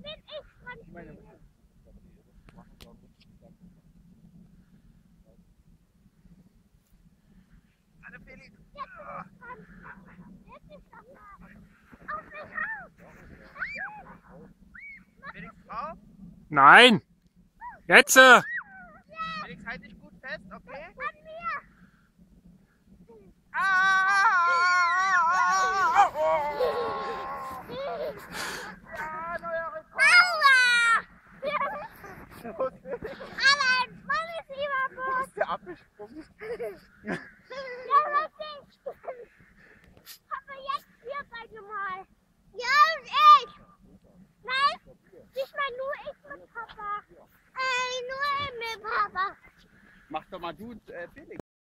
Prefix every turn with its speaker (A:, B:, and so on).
A: bin ich dran.
B: Alle Felix.
A: Jetzt ist doch mal. Auf mich raus.
B: Felix drauf.
C: Nein! Jetzt!
B: Felix, halt dich gut fest, okay?
A: An mir.
B: Neuer Rekord.
A: Aua!
B: Los, Felix.
A: Allein, Mann ist
B: Wo
A: überboten.
B: ist der abgesprungen?
A: Ja, richtig. Papa, jetzt hier beide mal. Ja, und ich. Nein, diesmal nur ich mit Papa. Nur mit Papa.
B: Mach doch mal du, Felix.